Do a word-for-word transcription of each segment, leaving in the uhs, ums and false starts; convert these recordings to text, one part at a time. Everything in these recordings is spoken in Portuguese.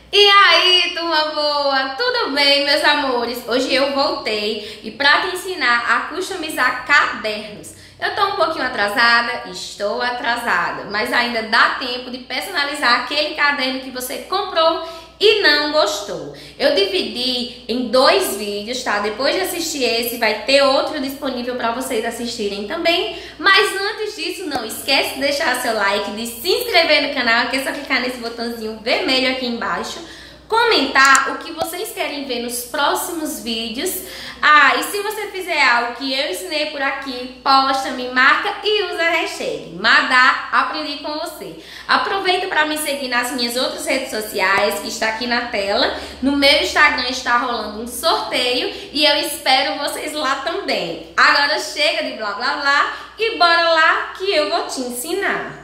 E aí, turma boa? Tudo bem, meus amores? Hoje eu voltei e para te ensinar a customizar cadernos. Eu tô um pouquinho atrasada, estou atrasada, mas ainda dá tempo de personalizar aquele caderno que você comprou e não gostou. Eu dividi em dois vídeos, tá? Depois de assistir esse, vai ter outro disponível para vocês assistirem também. Mas antes disso, não esquece de deixar seu like, de se inscrever no canal, que é só clicar nesse botãozinho vermelho aqui embaixo. Comentar o que vocês querem ver nos próximos vídeos. Ah, e se você fizer algo que eu ensinei por aqui, posta, me marca e usa a hashtag Madá Aprendi com você. Aproveita para me seguir nas minhas outras redes sociais, que está aqui na tela. No meu Instagram está rolando um sorteio e eu espero vocês lá também. Agora chega de blá blá blá e bora lá que eu vou te ensinar.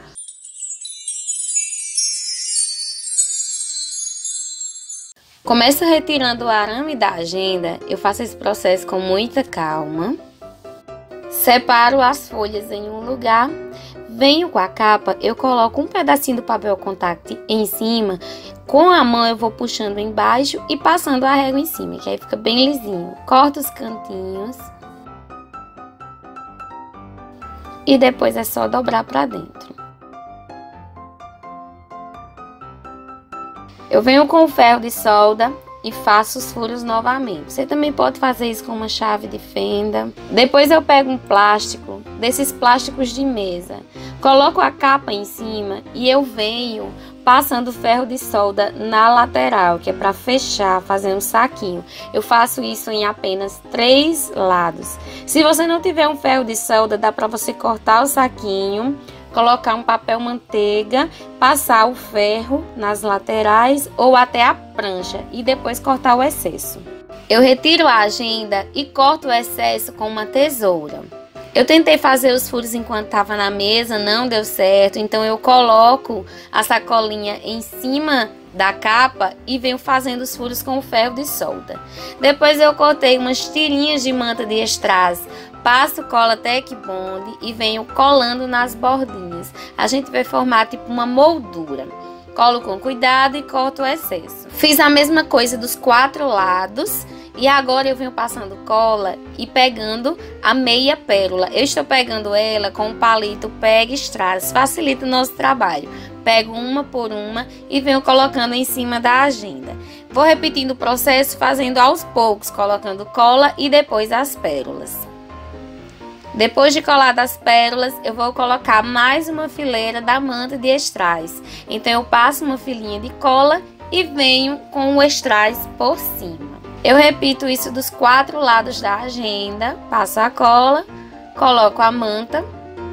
Começo retirando o arame da agenda. Eu faço esse processo com muita calma. Separo as folhas em um lugar. Venho com a capa, eu coloco um pedacinho do papel contact em cima. Com a mão eu vou puxando embaixo e passando a régua em cima, que aí fica bem lisinho. Corto os cantinhos. E depois é só dobrar pra dentro. Eu venho com o ferro de solda e faço os furos novamente. Você também pode fazer isso com uma chave de fenda. Depois eu pego um plástico, desses plásticos de mesa. Coloco a capa em cima e eu venho passando o ferro de solda na lateral, que é para fechar, fazer um saquinho. Eu faço isso em apenas três lados. Se você não tiver um ferro de solda, dá para você cortar o saquinho, colocar um papel manteiga, passar o ferro nas laterais ou até a prancha e depois cortar o excesso. Eu retiro a agenda e corto o excesso com uma tesoura. Eu tentei fazer os furos enquanto estava na mesa, não deu certo, então eu coloco a sacolinha em cima da capa e venho fazendo os furos com o ferro de solda. Depois eu cortei umas tirinhas de manta de strass, passo cola Tec Bond e venho colando nas bordinhas. A gente vai formar tipo uma moldura. Colo com cuidado e corto o excesso. Fiz a mesma coisa dos quatro lados. E agora eu venho passando cola e pegando a meia pérola. Eu estou pegando ela com o palito Pega Strass, facilita o nosso trabalho. Pego uma por uma e venho colocando em cima da agenda. Vou repetindo o processo, fazendo aos poucos, colocando cola e depois as pérolas. Depois de colar as pérolas, eu vou colocar mais uma fileira da manta de strass. Então eu passo uma filinha de cola e venho com o strass por cima. Eu repito isso dos quatro lados da agenda, passo a cola, coloco a manta,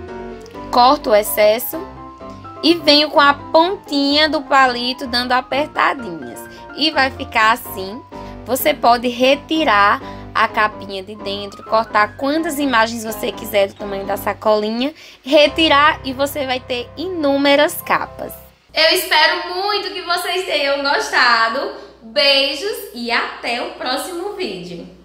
corto o excesso e venho com a pontinha do palito dando apertadinhas. E vai ficar assim. Você pode retirar a capinha de dentro, cortar quantas imagens você quiser do tamanho da sacolinha, retirar e você vai ter inúmeras capas. Eu espero muito que vocês tenham gostado. Beijos e até o próximo vídeo.